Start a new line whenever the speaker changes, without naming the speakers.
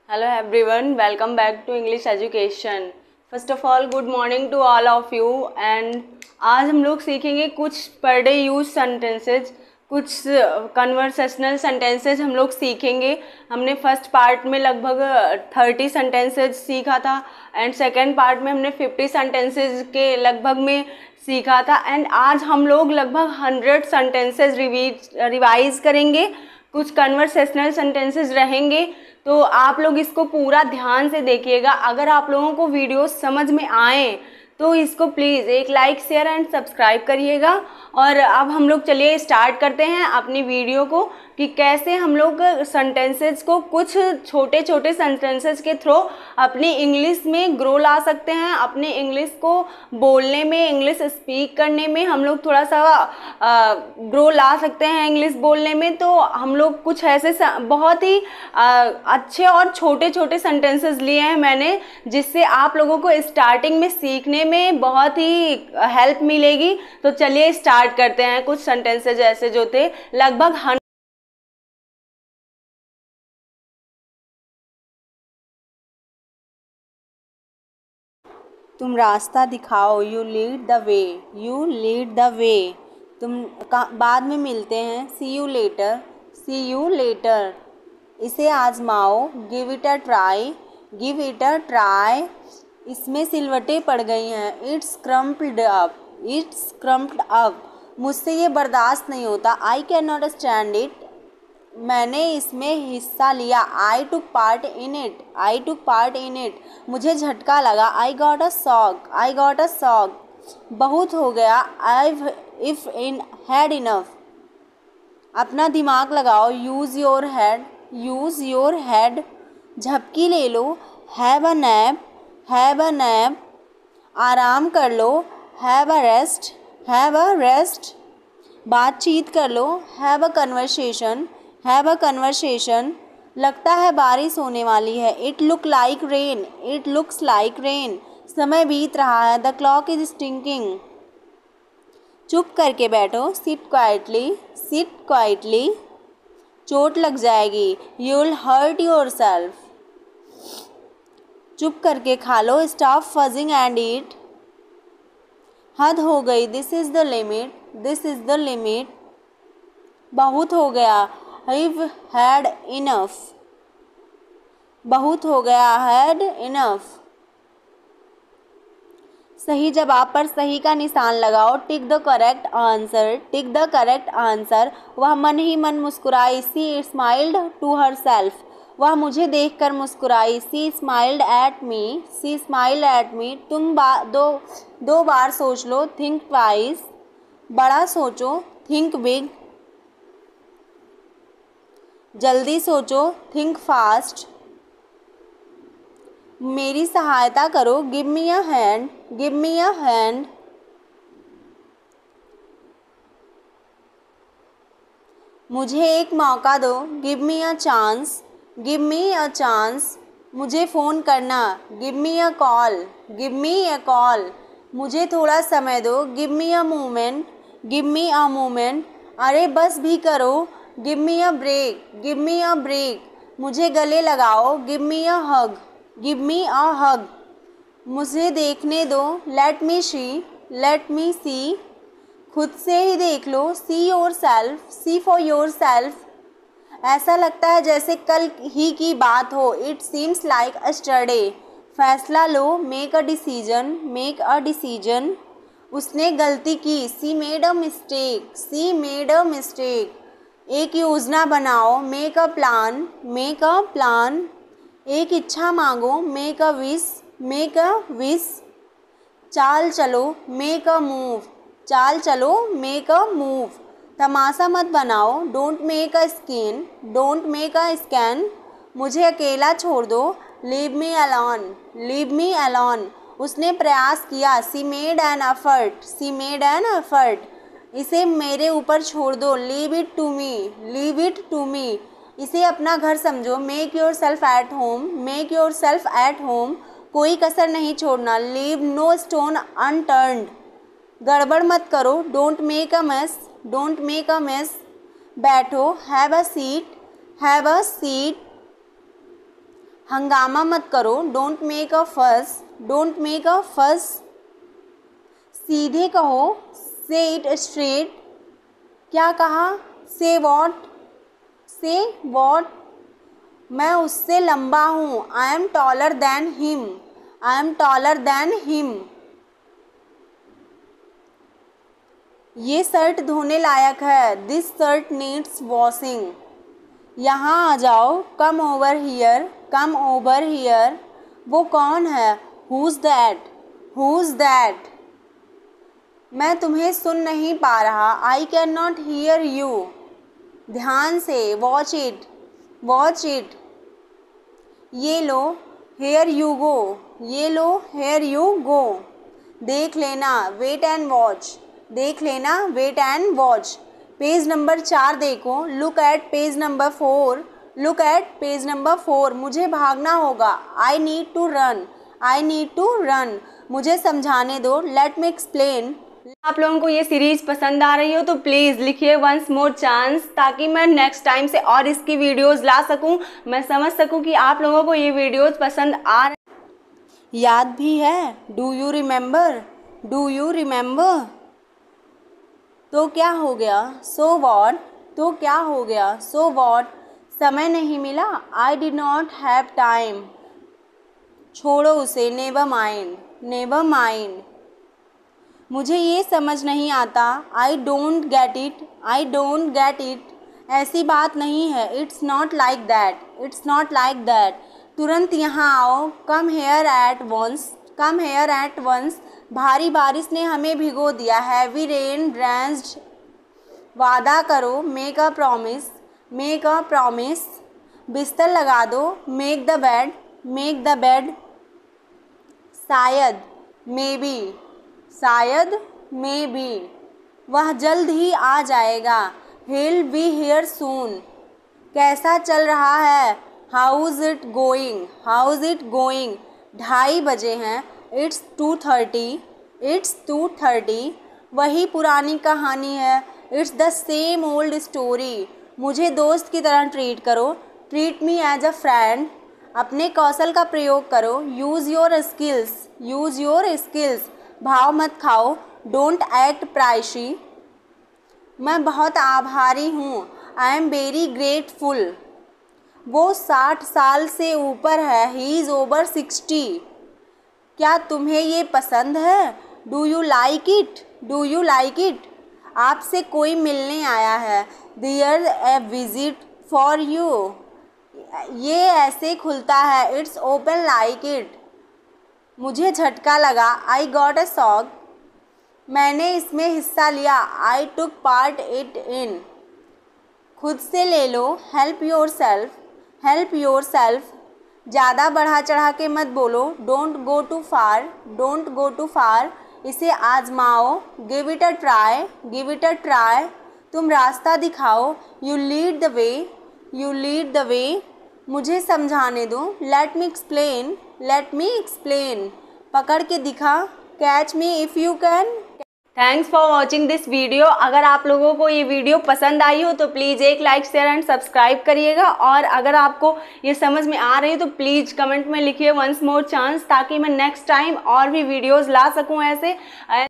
Hello everyone, welcome back to English Education. First of all, good morning to all of you and आज हम लोग सीखेंगे कुछ per day use sentences, कुछ conversational sentences हम लोग सीखेंगे। हमने फर्स्ट पार्ट में लगभग 30 सेंटेंसेज सीखा था एंड सेकेंड पार्ट में हमने 50 सेंटेंसेज के लगभग में सीखा था एंड आज हम लोग लगभग 100 सेंटेंसेज रिवाइज करेंगे। कुछ कन्वर्सेशनल सेंटेंसेस रहेंगे तो आप लोग इसको पूरा ध्यान से देखिएगा। अगर आप लोगों को वीडियो समझ में आए तो इसको प्लीज़ एक लाइक शेयर एंड सब्सक्राइब करिएगा। और अब हम लोग चलिए स्टार्ट करते हैं अपनी वीडियो को कि कैसे हम लोग सेंटेंसेस को कुछ छोटे छोटे सेंटेंसेस के थ्रू अपनी इंग्लिश में ग्रो ला सकते हैं। अपने इंग्लिश को बोलने में, इंग्लिश स्पीक करने में हम लोग थोड़ा सा ग्रो ला सकते हैं इंग्लिश बोलने में। तो हम लोग कुछ ऐसे बहुत ही अच्छे और छोटे छोटे सेंटेंसेस लिए हैं मैंने, जिससे आप लोगों को स्टार्टिंग में सीखने में बहुत ही हेल्प मिलेगी। तो चलिए स्टार्ट करते हैं। कुछ सेंटेंसेस ऐसे जो थे लगभग तुम रास्ता दिखाओ, you lead the way, you lead the way. तुम बाद में मिलते हैं, see you later, see you later. इसे आजमाओ, give it a try, give it a try. इसमें सिलवटें पड़ गई हैं, it's crumpled up, it's crumpled up. मुझसे ये बर्दाश्त नहीं होता, I can not stand it. मैंने इसमें हिस्सा लिया, I took part in it, I took part in it. मुझे झटका लगा, I got a shock, I got a shock. बहुत हो गया, I if in had enough. अपना दिमाग लगाओ, use your head, use your head. झपकी ले लो, have a nap, have a nap. आराम कर लो, have a rest, have a rest. बातचीत कर लो, have a conversation, have a conversation. लगता है बारिश होने वाली है, it look like rain, it looks like rain. समय बीत रहा है, द क्लॉक इज टिकिंग। चुप करके बैठो, सिट क्वाइटली, सिट क्वाइटली। चोट लग जाएगी, you will hurt yourself. चुप करके खा लो, स्टॉप फजिंग एंड ईट। हद हो गई, this is the limit, this is the limit. बहुत हो गया, I've had enough, बहुत हो गया, had enough। सही जवाब पर सही का निशान लगाओ, tick the correct answer, tick the correct answer. वह मन ही मन मुस्कुराई, she smiled to herself. वह मुझे देखकर मुस्कुराई, she smiled at me, she smiled at me. तुम दो बार सोच लो, थिंक ट्वाइस। बड़ा सोचो, थिंक बिग। जल्दी सोचो, थिंक फास्ट। मेरी सहायता करो, give me a hand, give me a hand. मुझे एक मौका दो, give me a chance, give me a chance. मुझे फ़ोन करना, give me a call, give me a call. मुझे थोड़ा समय दो, give me a moment, give me a moment. अरे बस भी करो, give me a break, give me a break. मुझे गले लगाओ, गिव मी अ हग, गिव मी अ हग। मुझे देखने दो, लेट मी सी, लेट मी सी। खुद से ही देख लो, see yourself, see for yourself. ऐसा लगता है जैसे कल ही की बात हो, इट सीम्स लाइक अस्टरडे। फैसला लो, make a decision, make a decision. उसने गलती की, she made a mistake, she made a mistake. एक योजना बनाओ, make a plan, make a plan. एक इच्छा मांगो, make a wish, make a wish. चाल चलो, मेक अ मूव, चाल चलो, मेक अ मूव। तमाशा मत बनाओ, don't make a scene, don't make a scene. मुझे अकेला छोड़ दो, leave me alone, leave me alone. उसने प्रयास किया, she made an effort, she made an effort. इसे मेरे ऊपर छोड़ दो, leave it to me, leave it to me. इसे अपना घर समझो, make yourself at home, make yourself at home. कोई कसर नहीं छोड़ना, लीव नो स्टोन अनटर्न्ड। गड़बड़ मत करो, don't make a mess, don't make a mess. बैठो, have a seat, have a seat. हंगामा मत करो, डोंट मेक अ फस, डोंट मेक अ फस। सीधे कहो, से इट स्ट्रेट। क्या कहा, से वॉट, से वॉट। मैं उससे लंबा हूँ, I am taller than him, I am taller than him. ये शर्ट धोने लायक है, दिस शर्ट नीड्स वॉशिंग। यहाँ आ जाओ, come over here, come over here. वो कौन है, हुज दैट, हुज दैट। मैं तुम्हें सुन नहीं पा रहा, I can not hear you. ध्यान से, वॉच इट, वॉच इट। ये लो, हेयर यू गो, ये लो, हेयर यू गो। देख लेना, वेट एंड वॉच, देख लेना, wait and watch. Page number 4 देखो, look at page number 4, look at page number 4। मुझे भागना होगा, I need to run, I need to run. मुझे समझाने दो, लेट मी एक्सप्लेन। आप लोगों को ये सीरीज पसंद आ रही हो तो प्लीज़ लिखिए वंस मोर चांस, ताकि मैं नेक्स्ट टाइम से और इसकी वीडियोस ला सकूं, मैं समझ सकूं कि आप लोगों को ये वीडियोस पसंद आ रहे। याद भी है, do you remember, do you remember. तो क्या हो गया, सो वॉट, तो क्या हो गया, सो वॉट। समय नहीं मिला, I did not have time. छोड़ो उसे, नेवर माइंड, नेवर माइंड। मुझे ये समझ नहीं आता, I don't get it, I don't get it. ऐसी बात नहीं है, it's not like that, it's not like that. तुरंत यहाँ आओ, come here at once, come here at once. भारी बारिश ने हमें भिगो दिया, हैवी रेन ड्रेंच्ड। वादा करो, make a promise, make a promise. बिस्तर लगा दो, make the bed, make the bed. शायद, मे बी, शायद, मे बी। वह जल्द ही आ जाएगा, he'll be here soon। कैसा चल रहा है, how's it going, how's it going। 2:30 बजे हैं, it's 2:30, it's 2:30। वही पुरानी कहानी है, it's the same old story। मुझे दोस्त की तरह ट्रीट करो, treat me as a friend। अपने कौशल का प्रयोग करो, use your skills, use your skills. भाव मत खाओ, डोंट एक्ट प्राइशी। मैं बहुत आभारी हूँ, आई एम वेरी ग्रेटफुल। वो 60 साल से ऊपर है, ही इज़ ओवर 60। क्या तुम्हें ये पसंद है, do you like it, do you like it. आपसे कोई मिलने आया है, there a visit for you. ये ऐसे खुलता है, इट्स ओपन लाइक इट। मुझे झटका लगा, आई गॉट अ शॉक। मैंने इसमें हिस्सा लिया, I took part it in. खुद से ले लो, help yourself, help yourself. ज़्यादा बढ़ा चढ़ा के मत बोलो, don't go too far, don't go too far. इसे आजमाओ, give it a try, give it a try. तुम रास्ता दिखाओ, you lead the way, you lead the way. मुझे समझाने दो, let me explain, let me explain. पकड़ के दिखा, catch me if you can. Thanks for watching this video. अगर आप लोगों को ये वीडियो पसंद आई हो तो प्लीज़ एक लाइक, शेयर एंड सब्सक्राइब करिएगा। और अगर आपको ये समझ में आ रही है तो प्लीज़ कमेंट में लिखिए वंस मोर चांस, ताकि मैं नेक्स्ट टाइम और भी वीडियोज़ ला सकूँ ऐसे।